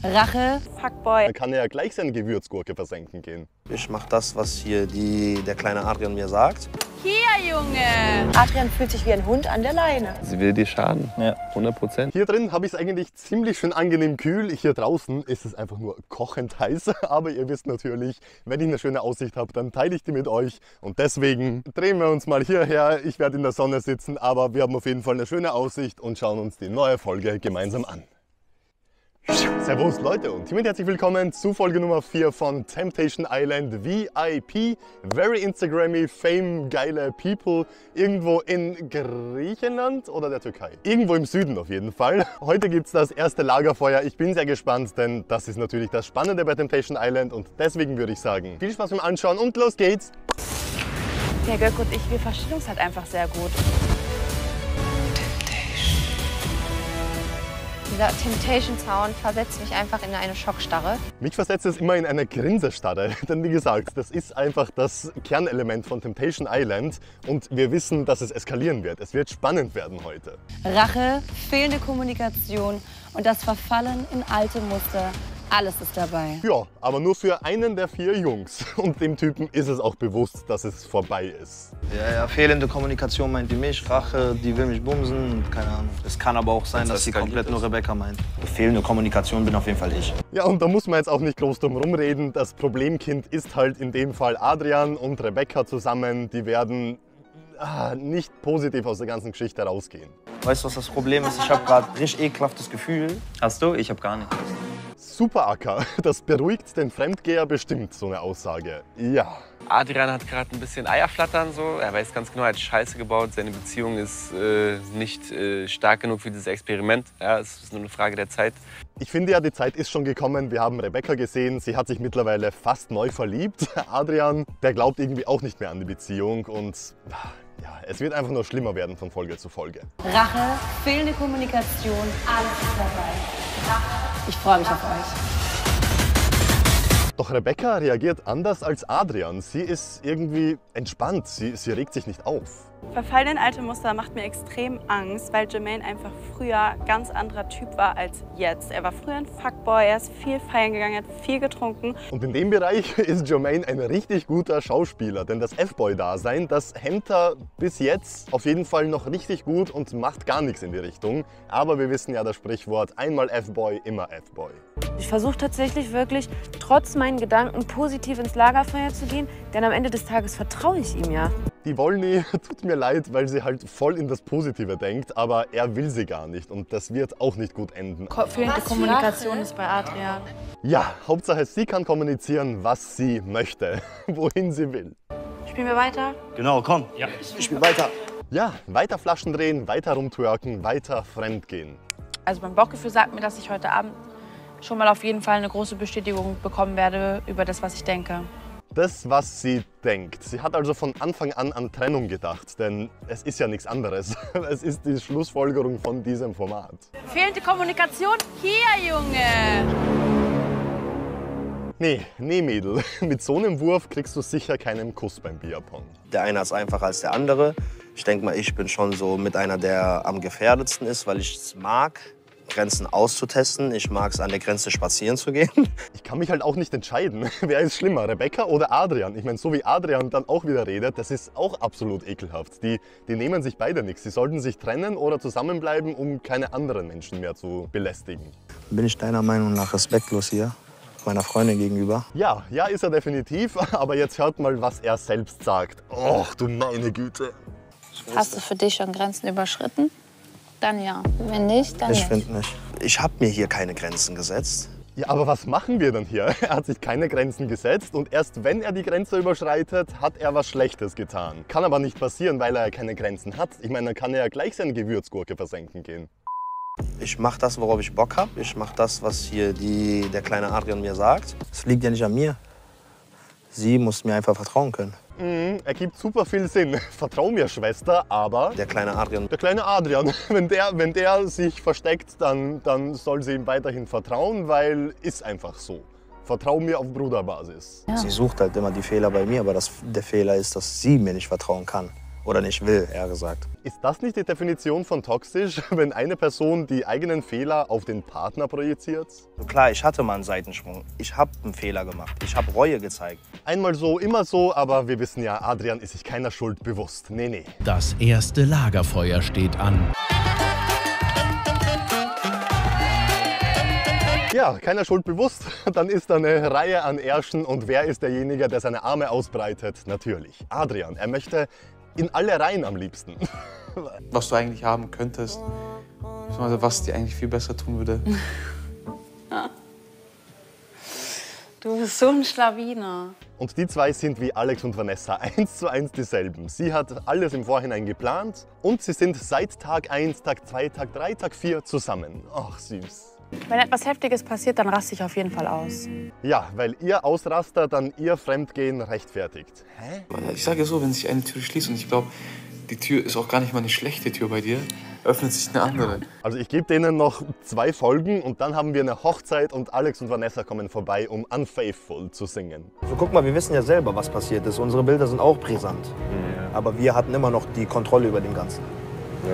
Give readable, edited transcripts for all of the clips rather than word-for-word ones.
Rache. Fuckboy. Dann kann er ja gleich seine Gewürzgurke versenken gehen. Ich mach das, was hier der kleine Adrian mir sagt. Hier, Junge! Adrian fühlt sich wie ein Hund an der Leine. Sie will dir schaden, ja, 100%. Hier drin habe ich es eigentlich ziemlich schön angenehm kühl. Hier draußen ist es einfach nur kochend heiß. Aber ihr wisst natürlich, wenn ich eine schöne Aussicht habe, dann teile ich die mit euch. Und deswegen drehen wir uns mal hierher. Ich werde in der Sonne sitzen, aber wir haben auf jeden Fall eine schöne Aussicht und schauen uns die neue Folge gemeinsam an. Servus Leute und hiermit herzlich willkommen zu Folge Nummer 4 von Temptation Island VIP. Very Instagrammy, fame, geile People. Irgendwo in Griechenland oder der Türkei? Irgendwo im Süden auf jeden Fall. Heute gibt es das erste Lagerfeuer. Ich bin sehr gespannt, denn das ist natürlich das Spannende bei Temptation Island. Und deswegen würde ich sagen, viel Spaß beim Anschauen und los geht's! Der Göck und ich, wir verstehen uns halt einfach sehr gut. Dieser Temptation-Sound versetzt mich einfach in eine Schockstarre. Mich versetzt es immer in eine Grinsestarre, denn wie gesagt, das ist einfach das Kernelement von Temptation Island und wir wissen, dass es eskalieren wird. Es wird spannend werden heute. Rache, fehlende Kommunikation und das Verfallen in alte Muster. Alles ist dabei. Ja, aber nur für einen der 4 Jungs. Und dem Typen ist es auch bewusst, dass es vorbei ist. Ja, fehlende Kommunikation meint die mich, Rache, die will mich bumsen, keine Ahnung. Es kann aber auch sein, dass sie komplett nur Rebecca meint. Fehlende Kommunikation bin auf jeden Fall ich. Ja, und da muss man jetzt auch nicht groß drum rumreden. Das Problemkind ist halt in dem Fall Adrian und Rebecca zusammen. Die werden nicht positiv aus der ganzen Geschichte rausgehen. Weißt du, was das Problem ist? Ich habe gerade richtig ekelhaftes Gefühl. Hast du? Ich hab gar nicht. Super Acker, das beruhigt den Fremdgeher bestimmt, so eine Aussage. Ja. Adrian hat gerade ein bisschen Eierflattern so. Er weiß ganz genau, er hat Scheiße gebaut. Seine Beziehung ist nicht stark genug für dieses Experiment. Ja, es ist nur eine Frage der Zeit. Ich finde ja, die Zeit ist schon gekommen. Wir haben Rebecca gesehen. Sie hat sich mittlerweile fast neu verliebt. Adrian, der glaubt irgendwie auch nicht mehr an die Beziehung. Und ja, es wird einfach nur schlimmer werden von Folge zu Folge. Rache, fehlende Kommunikation, alles ist dabei. Ich freue mich auf euch. Doch Rebecca reagiert anders als Adrian. Sie ist irgendwie entspannt. Sie regt sich nicht auf. Verfallen in alte Muster macht mir extrem Angst, weil Jermaine einfach früher ganz anderer Typ war als jetzt. Er war früher ein Fuckboy, er ist viel feiern gegangen, er hat viel getrunken. Und in dem Bereich ist Jermaine ein richtig guter Schauspieler, denn das F-Boy-Dasein, das hemmt er bis jetzt auf jeden Fall noch richtig gut und macht gar nichts in die Richtung. Aber wir wissen ja das Sprichwort, einmal F-Boy, immer F-Boy. Ich versuche tatsächlich wirklich, trotz meinen Gedanken positiv ins Lagerfeuer zu gehen, denn am Ende des Tages vertraue ich ihm ja. Die Wollny tut mir leid, weil sie halt voll in das Positive denkt, aber er will sie gar nicht und das wird auch nicht gut enden. Fehlende Kommunikation ist bei Adrian. Ja, Hauptsache sie kann kommunizieren, was sie möchte, wohin sie will. Spielen wir weiter? Genau, komm. Ja. Ich spiel weiter. Ja, weiter Flaschen drehen, weiter rumtwerken, weiter fremdgehen. Also mein Bauchgefühl sagt mir, dass ich heute Abend schon mal auf jeden Fall eine große Bestätigung bekommen werde über das, was ich denke. Das, was sie denkt. Sie hat also von Anfang an Trennung gedacht, denn es ist ja nichts anderes. Es ist die Schlussfolgerung von diesem Format. Fehlende Kommunikation? Hier, Junge! Nee, Mädel. Mit so einem Wurf kriegst du sicher keinen Kuss beim Bierpong. Der eine hat es einfacher als der andere. Ich denke mal, ich bin schon so mit einer, der am gefährdetsten ist, weil ich es mag, Grenzen auszutesten. Ich mag es, an der Grenze spazieren zu gehen. Ich kann mich halt auch nicht entscheiden, wer ist schlimmer, Rebecca oder Adrian. Ich meine, so wie Adrian dann auch wieder redet, das ist auch absolut ekelhaft. Die nehmen sich beide nichts. Sie sollten sich trennen oder zusammenbleiben, um keine anderen Menschen mehr zu belästigen. Bin ich deiner Meinung nach respektlos hier, meiner Freundin gegenüber? Ja, ist er definitiv. Aber jetzt hört mal, was er selbst sagt. Och, du meine Güte. Hast du für dich schon Grenzen überschritten? Dann ja. Wenn nicht, dann nicht. Ich finde nicht. Ich habe mir hier keine Grenzen gesetzt. Ja, aber was machen wir dann hier? Er hat sich keine Grenzen gesetzt und erst wenn er die Grenze überschreitet, hat er was Schlechtes getan. Kann aber nicht passieren, weil er keine Grenzen hat. Ich meine, dann kann er ja gleich seine Gewürzgurke versenken gehen. Ich mache das, worauf ich Bock habe. Ich mache das, was hier der kleine Adrian mir sagt. Es liegt ja nicht an mir. Sie muss mir einfach vertrauen können. Ergibt super viel Sinn. Vertrau mir, Schwester, aber Der kleine Adrian, wenn der sich versteckt, dann soll sie ihm weiterhin vertrauen, weil ist einfach so. Vertrau mir auf Bruderbasis. sie sucht halt immer die Fehler bei mir, aber der Fehler ist, dass sie mir nicht vertrauen kann. Oder nicht will, eher gesagt. Ist das nicht die Definition von toxisch, wenn eine Person die eigenen Fehler auf den Partner projiziert? So klar, ich hatte mal einen Seitensprung. Ich habe einen Fehler gemacht. Ich habe Reue gezeigt. Einmal so, immer so, aber wir wissen ja, Adrian ist sich keiner Schuld bewusst. Nee, nee. Das erste Lagerfeuer steht an. Ja, keiner Schuld bewusst, dann ist da eine Reihe an Ärschen und wer ist derjenige, der seine Arme ausbreitet? Natürlich, Adrian. Er möchte in alle Reihen am liebsten. Was du eigentlich haben könntest, was dir eigentlich viel besser tun würde. Du bist so ein Schlawiner. Und die zwei sind wie Alex und Vanessa 1:1 dieselben. Sie hat alles im Vorhinein geplant und sie sind seit Tag 1, Tag 2, Tag 3, Tag 4 zusammen. Ach, süß. Wenn etwas Heftiges passiert, dann raste ich auf jeden Fall aus. Ja, weil ihr Ausraster dann ihr Fremdgehen rechtfertigt. Hä? Ich sage so, wenn sich eine Tür schließt und ich glaube, die Tür ist auch gar nicht mal eine schlechte Tür bei dir, öffnet sich eine andere. Also ich gebe denen noch 2 Folgen und dann haben wir eine Hochzeit und Alex und Vanessa kommen vorbei, um Unfaithful zu singen. So, guck mal, wir wissen ja selber, was passiert ist. Unsere Bilder sind auch brisant. Ja. Aber wir hatten immer noch die Kontrolle über den Ganzen. Ja.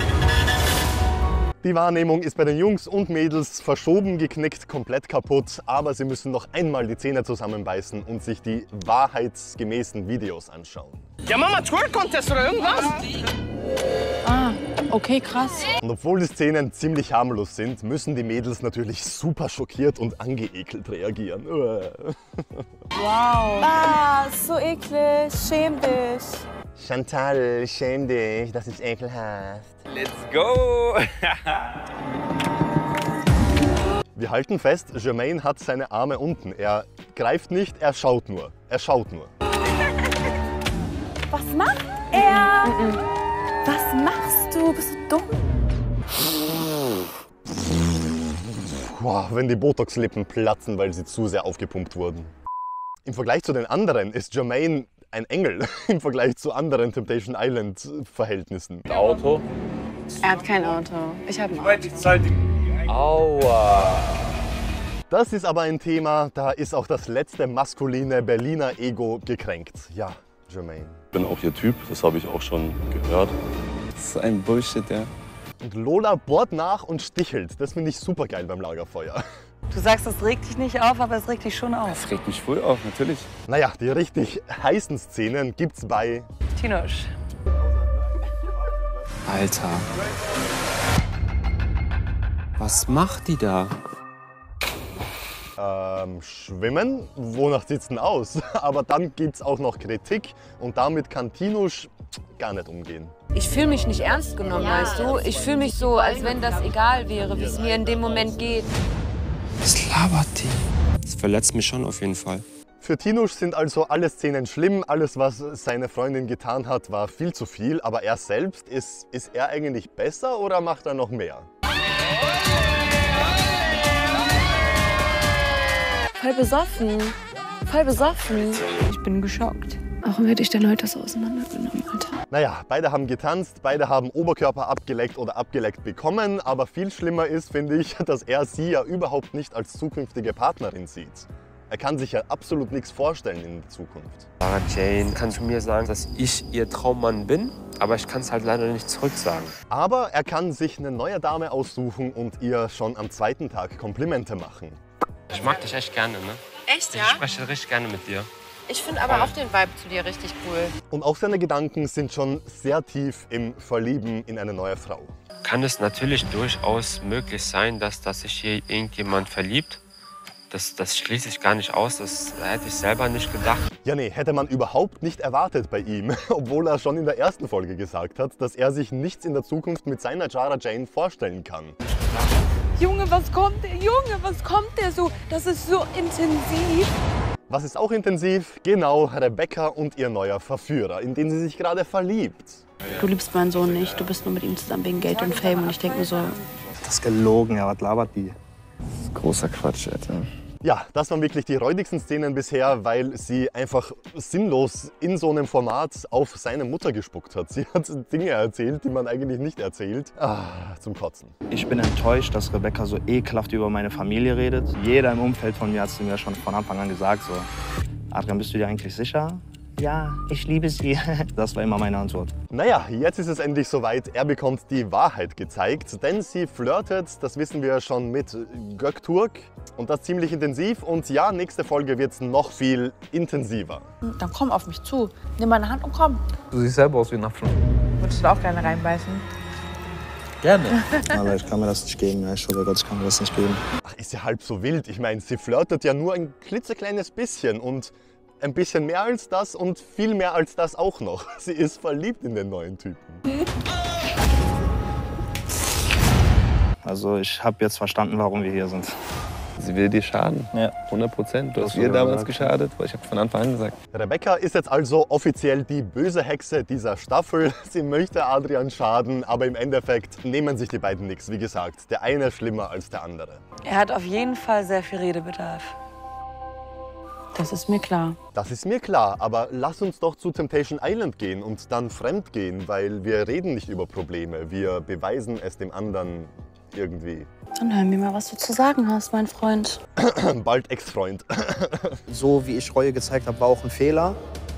Die Wahrnehmung ist bei den Jungs und Mädels verschoben, geknickt, komplett kaputt. Aber sie müssen noch einmal die Zähne zusammenbeißen und sich die wahrheitsgemäßen Videos anschauen. Ja, Mama, Twerk-Contest oder irgendwas? Ah, okay, krass. Und obwohl die Szenen ziemlich harmlos sind, müssen die Mädels natürlich super schockiert und angeekelt reagieren. Wow. Ah, so eklig. Schäm dich. Chantal, schäm dich, das ist ekelhaft. Let's go! Wir halten fest, Jermaine hat seine Arme unten. Er greift nicht, er schaut nur. Er schaut nur. Was macht er? Was machst du? Bist du dumm? Wow, wenn die Botox-Lippen platzen, weil sie zu sehr aufgepumpt wurden. Im Vergleich zu den anderen ist Jermaine ein Engel im Vergleich zu anderen Temptation Island-Verhältnissen. Auto? Er hat kein Auto. Ich habe ein Auto. Aua! Das ist aber ein Thema, da ist auch das letzte maskuline Berliner Ego gekränkt. Ja, Jermaine. Ich bin auch ihr Typ, das habe ich auch schon gehört. Das ist ein Bullshit, ja. Und Lola bohrt nach und stichelt. Das finde ich super geil beim Lagerfeuer. Du sagst, das regt dich nicht auf, aber es regt dich schon auf. Das regt mich voll auf, natürlich. Naja, die richtig heißen Szenen gibt's bei Tinusch. Alter. Was macht die da? Schwimmen? Wonach sieht's denn aus? Aber dann gibt's auch noch Kritik und damit kann Tinusch gar nicht umgehen. Ich fühle mich nicht ernst genommen, weißt du? Ich fühle mich so, als wenn das egal wäre, wie es mir in dem Moment geht. Was labert die? Das verletzt mich schon auf jeden Fall. Für Tinusch sind also alle Szenen schlimm, alles was seine Freundin getan hat, war viel zu viel. Aber er selbst, ist er eigentlich besser oder macht er noch mehr? Voll besoffen. Voll besoffen. Ich bin geschockt. Warum hätte ich denn heute das auseinandergenommen, Alter? Naja, beide haben getanzt, beide haben Oberkörper abgeleckt oder abgeleckt bekommen. Aber viel schlimmer ist, finde ich, dass er sie ja überhaupt nicht als zukünftige Partnerin sieht. Er kann sich ja absolut nichts vorstellen in der Zukunft. Sarah Jane kann zu mir sagen, dass ich ihr Traummann bin, aber ich kann es halt leider nicht zurücksagen. Aber er kann sich eine neue Dame aussuchen und ihr schon am zweiten Tag Komplimente machen. Ich mag dich echt gerne, ne? Echt, ja? Ich spreche richtig gerne mit dir. Ich finde aber auch den Vibe zu dir richtig cool. Und auch seine Gedanken sind schon sehr tief im Verlieben in eine neue Frau. Kann es natürlich durchaus möglich sein, dass sich hier irgendjemand verliebt. Das schließe ich gar nicht aus, das hätte ich selber nicht gedacht. Ja, nee, hätte man überhaupt nicht erwartet bei ihm, obwohl er schon in der ersten Folge gesagt hat, dass er sich nichts in der Zukunft mit seiner Sarah Jane vorstellen kann. Junge, was kommt der? Junge, was kommt der so? Das ist so intensiv. Was ist auch intensiv? Genau, Rebecca und ihr neuer Verführer, in den sie sich gerade verliebt. Du liebst meinen Sohn nicht, du bist nur mit ihm zusammen wegen Geld und Fame. Und ich denke mir so... Das ist gelogen, ja, was labert die? Das ist großer Quatsch, Alter. Ja, das waren wirklich die räudigsten Szenen bisher, weil sie einfach sinnlos in so einem Format auf seine Mutter gespuckt hat. Sie hat Dinge erzählt, die man eigentlich nicht erzählt. Zum Kotzen. Ich bin enttäuscht, dass Rebecca so ekelhaft über meine Familie redet. Jeder im Umfeld von mir hat es mir schon von Anfang an gesagt, so, Adrian, bist du dir eigentlich sicher? Ja, ich liebe sie. Das war immer meine Antwort. Naja, jetzt ist es endlich soweit. Er bekommt die Wahrheit gezeigt, denn sie flirtet, das wissen wir schon, mit Göktürk. Und das ziemlich intensiv. Und ja, nächste Folge wird es noch viel intensiver. Dann komm auf mich zu. Nimm meine Hand und komm. Du siehst selber aus wie ein Apfel. Würdest du da auch gerne reinbeißen? Gerne. Aber ich kann mir das nicht geben. Ja, ich schwöre Gott, ich kann mir das nicht geben. Ach, ist ja halb so wild. Ich meine, sie flirtet ja nur ein klitzekleines bisschen und ein bisschen mehr als das und viel mehr als das auch noch. Sie ist verliebt in den neuen Typen. Also ich habe jetzt verstanden, warum wir hier sind. Sie will dir schaden. Ja. 100%. Du Das hast ihr damals gesagt. geschadet, weil ich habe von Anfang an gesagt. Rebecca ist jetzt also offiziell die böse Hexe dieser Staffel. Sie möchte Adrian schaden, aber im Endeffekt nehmen sich die beiden nichts. Wie gesagt, der eine schlimmer als der andere. Er hat auf jeden Fall sehr viel Redebedarf. Das ist mir klar. Das ist mir klar, aber lass uns doch zu Temptation Island gehen und dann fremd gehen, weil wir reden nicht über Probleme. Wir beweisen es dem anderen irgendwie. Dann hör mir mal, was du zu sagen hast, mein Freund. Bald Ex-Freund. So wie ich Reue gezeigt habe, war auch ein Fehler.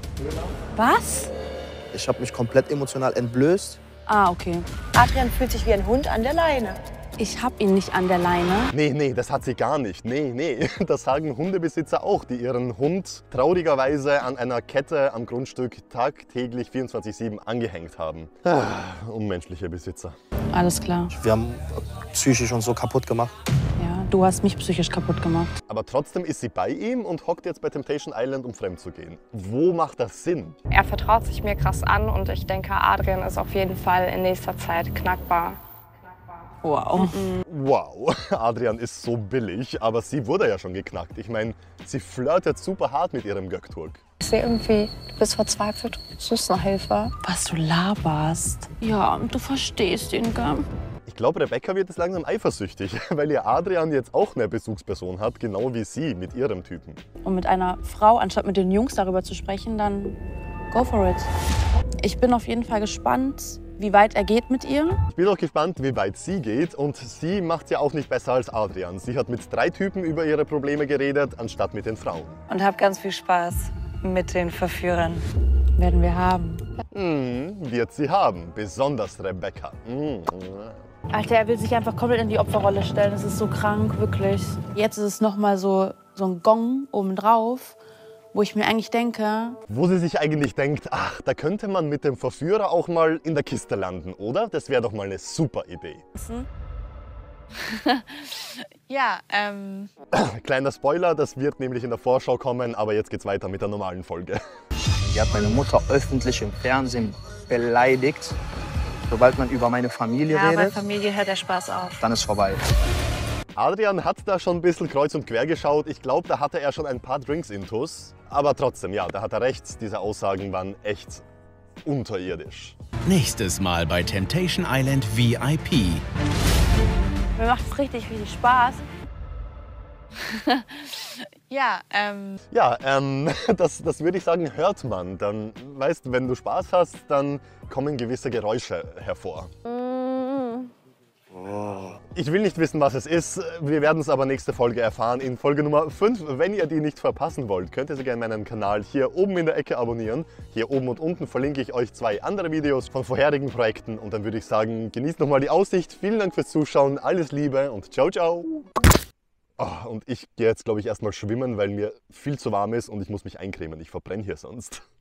Was? Ich habe mich komplett emotional entblößt. Ah, okay. Adrian fühlt sich wie ein Hund an der Leine. Ich hab ihn nicht an der Leine. Nee, das hat sie gar nicht. Nee. Das sagen Hundebesitzer auch, die ihren Hund traurigerweise an einer Kette am Grundstück tagtäglich 24/7 angehängt haben. Unmenschliche Besitzer. Alles klar. Wir haben psychisch uns so kaputt gemacht. Ja, du hast mich psychisch kaputt gemacht. Aber trotzdem ist sie bei ihm und hockt jetzt bei Temptation Island, um fremd zu gehen. Wo macht das Sinn? Er vertraut sich mir krass an und ich denke, Adrian ist auf jeden Fall in nächster Zeit knackbar. Wow. Wow, Adrian ist so billig, aber sie wurde ja schon geknackt. Ich meine, sie flirtet super hart mit ihrem Göktürk. Ich sehe irgendwie, du bist verzweifelt, du suchst nach Hilfe. Was du laberst. Ja, du verstehst ihn, gell? Ich glaube, Rebecca wird jetzt langsam eifersüchtig, weil ihr Adrian jetzt auch eine Bezugsperson hat, genau wie sie mit ihrem Typen. Und mit einer Frau, anstatt mit den Jungs darüber zu sprechen, dann go for it. Ich bin auf jeden Fall gespannt, wie weit er geht mit ihr. Ich bin auch gespannt, wie weit sie geht. Und sie macht ja auch nicht besser als Adrian. Sie hat mit 3 Typen über ihre Probleme geredet, anstatt mit den Frauen. Und hab ganz viel Spaß mit den Verführern. Werden wir haben. Wird sie haben, besonders Rebecca. Alter, er will sich einfach komplett in die Opferrolle stellen. Das ist so krank, wirklich. Jetzt ist es noch mal so ein Gong obendrauf, wo ich mir eigentlich denke... Wo sie sich eigentlich denkt, ach, da könnte man mit dem Verführer auch mal in der Kiste landen, oder? Das wäre doch mal eine super Idee. Ja, Kleiner Spoiler, das wird nämlich in der Vorschau kommen, aber jetzt geht's weiter mit der normalen Folge. Die hat meine Mutter öffentlich im Fernsehen beleidigt. Sobald man über meine Familie ja, bei redet, Familie hört der Spaß auf. dann ist vorbei. Adrian hat da schon ein bisschen kreuz und quer geschaut. Ich glaube, da hatte er schon ein paar Drinks intus. Aber trotzdem, ja, da hat er recht. Diese Aussagen waren echt unterirdisch. Nächstes Mal bei Temptation Island VIP. Mir macht es richtig Spaß. Ja, das würde ich sagen, hört man. Dann, weißt du, wenn du Spaß hast, dann kommen gewisse Geräusche hervor. Ich will nicht wissen, was es ist. Wir werden es aber nächste Folge erfahren, in Folge Nummer 5. Wenn ihr die nicht verpassen wollt, könnt ihr sehr gerne meinen Kanal hier oben in der Ecke abonnieren. Hier oben und unten verlinke ich euch 2 andere Videos von vorherigen Projekten. Und dann würde ich sagen, genießt nochmal die Aussicht. Vielen Dank fürs Zuschauen, alles Liebe und ciao, ciao. Oh, und ich gehe jetzt, glaube ich, erstmal schwimmen, weil mir viel zu warm ist und ich muss mich eincremen. Ich verbrenne hier sonst.